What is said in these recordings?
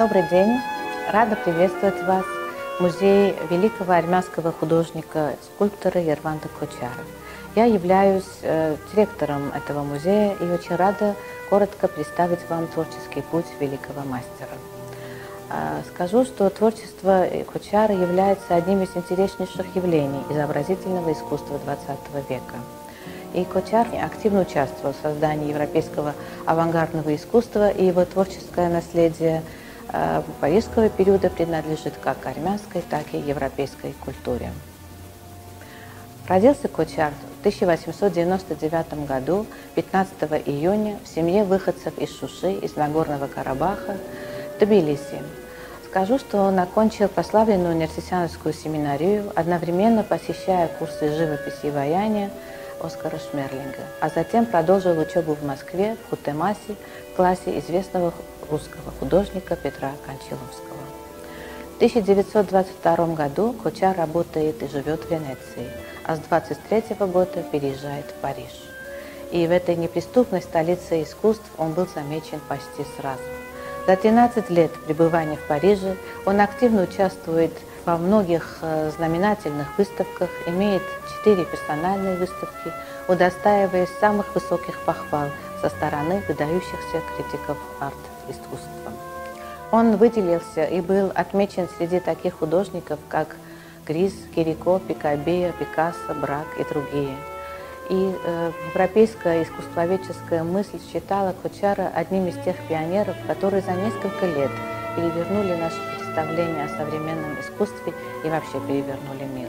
Добрый день! Рада приветствовать вас в музее великого армянского художника-скульптора Ерванда Кочара. Я являюсь директором этого музея и очень рада коротко представить вам творческий путь великого мастера. Скажу, что творчество Кочара является одним из интереснейших явлений изобразительного искусства XX века. И Кочар активно участвовал в создании европейского авангардного искусства, и его творческое наследие парижского периода принадлежит как армянской, так и европейской культуре. Родился Кочар в 1899 году, 15 июня, в семье выходцев из Шуши, из Нагорного Карабаха, в Тбилиси. Скажу, что он окончил прославленную университетскую семинарию, одновременно посещая курсы живописи и ваяния Оскара Шмерлинга, а затем продолжил учебу в Москве, в Хутемасе, в классе известного русского художника Петра Кончаловского. В 1922 году Кочар работает и живет в Венеции, а с 1923 года переезжает в Париж. И в этой неприступной столице искусств он был замечен почти сразу. За 13 лет пребывания в Париже он активно участвует во многих знаменательных выставках, имеет 4 персональные выставки, удостаиваясь самых высоких похвал со стороны выдающихся критиков арт-искусства. Он выделился и был отмечен среди таких художников, как Гриз, Кирико, Пикабея, Пикассо, Брак и другие. И европейская искусствоведческая мысль считала Кочара одним из тех пионеров, которые за несколько лет перевернули наше представление о современном искусстве и вообще перевернули мир.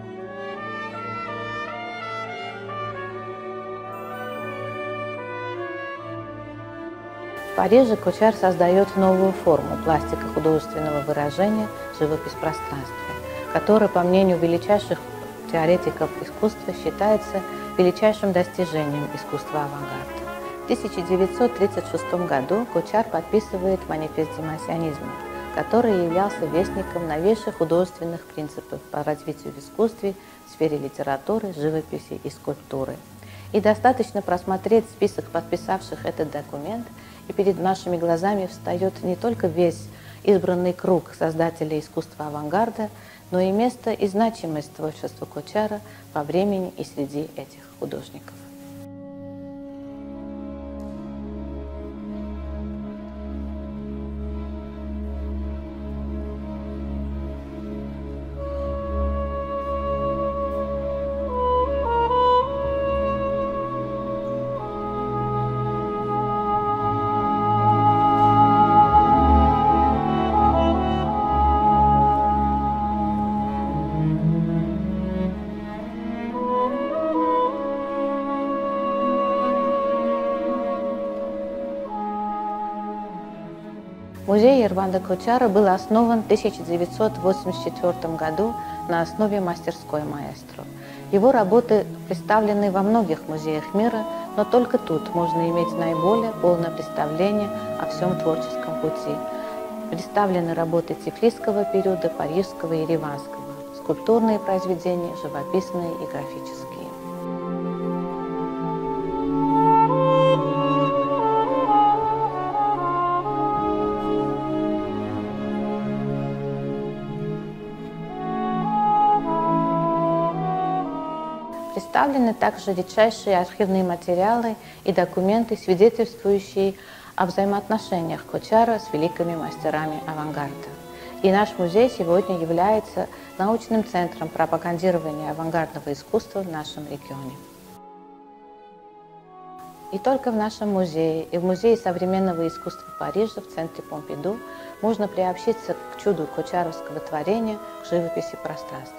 В Париже Кочар создает новую форму пластика художественного выражения живопись пространства, которая, по мнению величайших теоретиков искусства, считается величайшим достижением искусства авангарда. В 1936 году Кочар подписывает манифест демонсионизма, который являлся вестником новейших художественных принципов по развитию в искусстве в сфере литературы, живописи и скульптуры. И достаточно просмотреть список подписавших этот документ, и перед нашими глазами встает не только весь избранный круг создателей искусства авангарда, но и место и значимость творчества Кочара по времени и среди этих художников. Музей Ерванда Кочара был основан в 1984 году на основе мастерской маэстро. Его работы представлены во многих музеях мира, но только тут можно иметь наиболее полное представление о всем творческом пути. Представлены работы тифлисского периода, парижского и ереванского, скульптурные произведения, живописные и графические. Представлены также редчайшие архивные материалы и документы, свидетельствующие о взаимоотношениях Кочара с великими мастерами авангарда. И наш музей сегодня является научным центром пропагандирования авангардного искусства в нашем регионе. И только в нашем музее и в Музее современного искусства Парижа в центре Помпиду можно приобщиться к чуду кочаровского творения, к живописи пространства.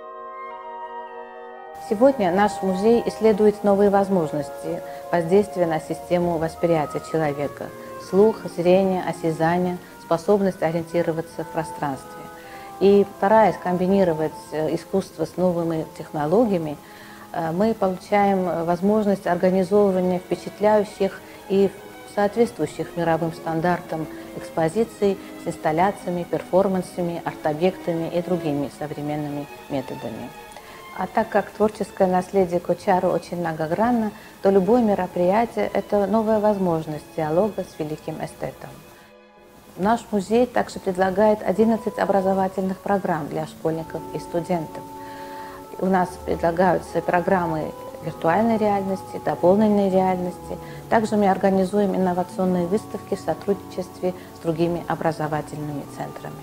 Сегодня наш музей исследует новые возможности воздействия на систему восприятия человека, слух, зрение, осязание, способность ориентироваться в пространстве. И стараясь комбинировать искусство с новыми технологиями, мы получаем возможность организовывания впечатляющих и соответствующих мировым стандартам экспозиций с инсталляциями, перформансами, арт-объектами и другими современными методами. А так как творческое наследие Кочара очень многогранно, то любое мероприятие – это новая возможность диалога с великим эстетом. Наш музей также предлагает 11 образовательных программ для школьников и студентов. У нас предлагаются программы виртуальной реальности, дополненной реальности. Также мы организуем инновационные выставки в сотрудничестве с другими образовательными центрами.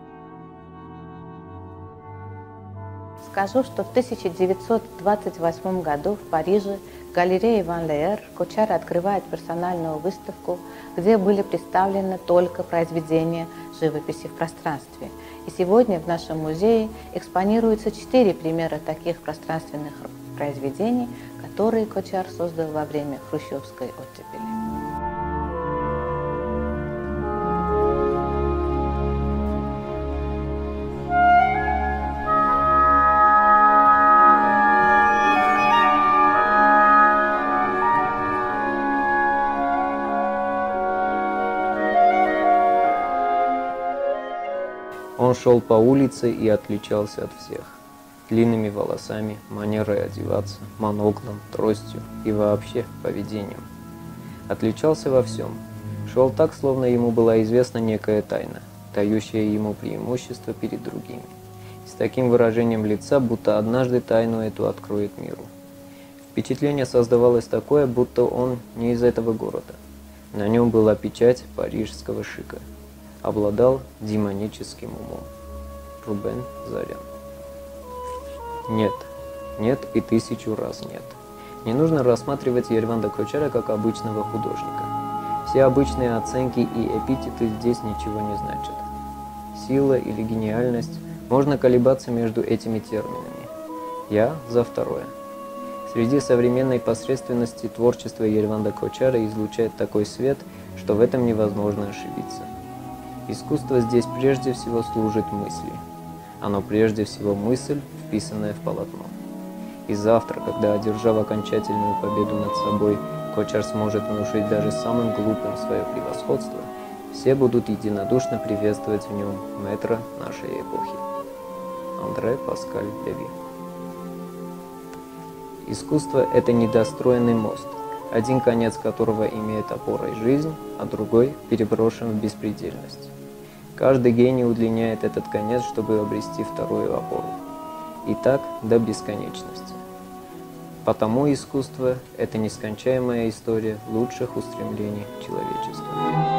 Скажу, что в 1928 году в Париже в галерее Ван Леер Кочар открывает персональную выставку, где были представлены только произведения живописи в пространстве. И сегодня в нашем музее экспонируются 4 примера таких пространственных произведений, которые Кочар создал во время хрущевской оттепели. Он шел по улице и отличался от всех. Длинными волосами, манерой одеваться, моноклом, тростью и вообще поведением. Отличался во всем. Шел так, словно ему была известна некая тайна, дающая ему преимущество перед другими. И с таким выражением лица, будто однажды тайну эту откроет миру. Впечатление создавалось такое, будто он не из этого города. На нем была печать парижского шика. Обладал демоническим умом. Рубен Зарян. Нет, нет и 1000 раз нет. Не нужно рассматривать Ерванда Кочара как обычного художника. Все обычные оценки и эпитеты здесь ничего не значат. Сила или гениальность, можно колебаться между этими терминами. Я за второе. Среди современной посредственности творчество Ерванда Кочара излучает такой свет, что в этом невозможно ошибиться. Искусство здесь прежде всего служит мысли. Оно прежде всего мысль, вписанная в полотно. И завтра, когда, одержав окончательную победу над собой, Кочар сможет внушить даже самым глупым свое превосходство, все будут единодушно приветствовать в нем мэтра нашей эпохи. Андре Паскаль Леви. Искусство – это недостроенный мост, один конец которого имеет опорой жизнь, а другой переброшен в беспредельность. Каждый гений удлиняет этот конец, чтобы обрести вторую опору. И так до бесконечности. Потому искусство – это нескончаемая история лучших устремлений человечества.